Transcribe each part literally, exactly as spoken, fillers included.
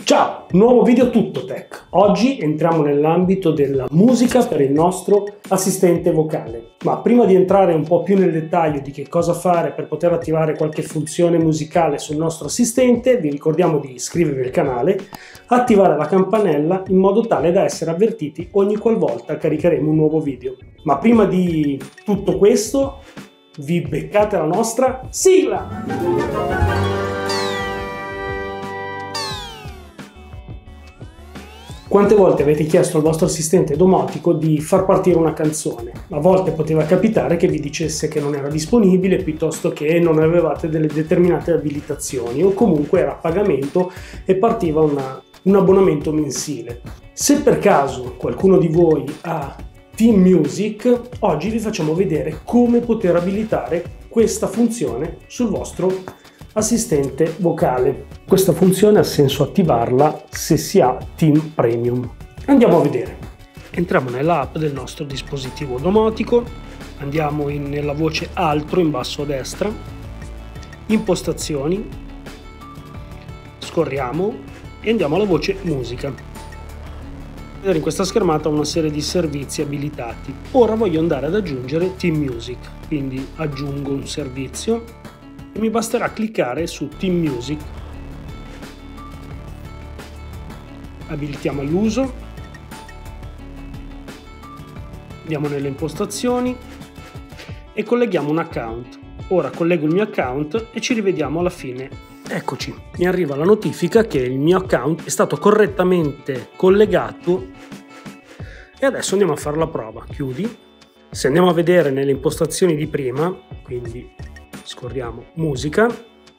Ciao, nuovo video Tutto Tech. Oggi entriamo nell'ambito della musica per il nostro assistente vocale. Ma prima di entrare un po' più nel dettaglio di che cosa fare per poter attivare qualche funzione musicale sul nostro assistente, vi ricordiamo di iscrivervi al canale, attivare la campanella in modo tale da essere avvertiti ogni qualvolta caricheremo un nuovo video. Ma prima di tutto questo, vi beccate la nostra sigla! Quante volte avete chiesto al vostro assistente domotico di far partire una canzone? A volte poteva capitare che vi dicesse che non era disponibile piuttosto che non avevate delle determinate abilitazioni o comunque era a pagamento e partiva una, un abbonamento mensile. Se per caso qualcuno di voi ha Team Music, oggi vi facciamo vedere come poter abilitare questa funzione sul vostro assistente vocale. Questa funzione ha senso attivarla se si ha Team Premium. Andiamo a vedere. Entriamo nella app del nostro dispositivo domotico, andiamo in, nella voce altro in basso a destra, impostazioni, scorriamo e andiamo alla voce musica. Vedere in questa schermata una serie di servizi abilitati. Ora voglio andare ad aggiungere Team Music, quindi aggiungo un servizio. Mi basterà cliccare su Team Music, abilitiamo l'uso, andiamo nelle impostazioni e colleghiamo un account. Ora collego il mio account e ci rivediamo alla fine. Eccoci, mi arriva la notifica che il mio account è stato correttamente collegato e adesso andiamo a fare la prova. Chiudi. Se andiamo a vedere nelle impostazioni di prima, quindi scorriamo musica,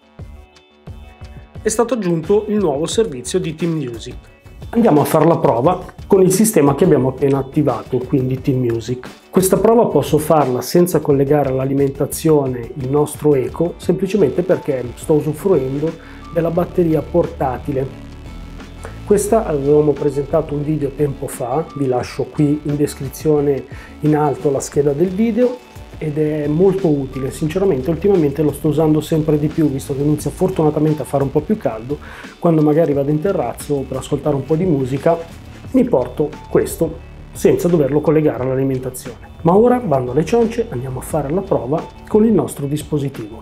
è stato aggiunto il nuovo servizio di Team Music. Andiamo a fare la prova con il sistema che abbiamo appena attivato, quindi Team Music. Questa prova posso farla senza collegare all'alimentazione il nostro Eco, semplicemente perché sto usufruendo della batteria portatile. Questa avevamo presentato un video tempo fa, vi lascio qui in descrizione in alto la scheda del video, ed è molto utile. Sinceramente ultimamente lo sto usando sempre di più, visto che inizia fortunatamente a fare un po' più caldo. Quando magari vado in terrazzo per ascoltare un po' di musica mi porto questo senza doverlo collegare all'alimentazione. Ma ora, bando alle ciance, andiamo a fare la prova con il nostro dispositivo.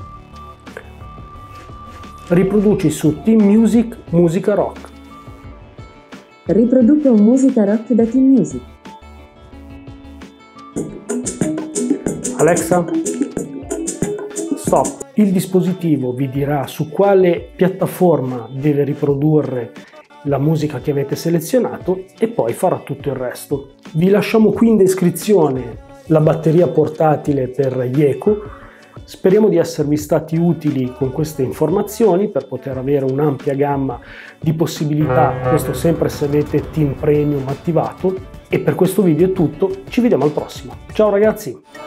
Riproduci su Team Music musica rock. Riproduco musica rock da Team Music. Alexa, stop. Il dispositivo vi dirà su quale piattaforma deve riprodurre la musica che avete selezionato e poi farà tutto il resto. Vi lasciamo qui in descrizione la batteria portatile per gli Eco. Speriamo di esservi stati utili con queste informazioni per poter avere un'ampia gamma di possibilità, questo sempre se avete Team Premium attivato. E per questo video è tutto, ci vediamo al prossimo. Ciao ragazzi!